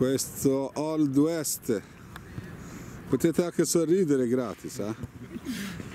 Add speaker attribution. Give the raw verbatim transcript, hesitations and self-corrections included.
Speaker 1: questo Old West, potete anche sorridere gratis, eh?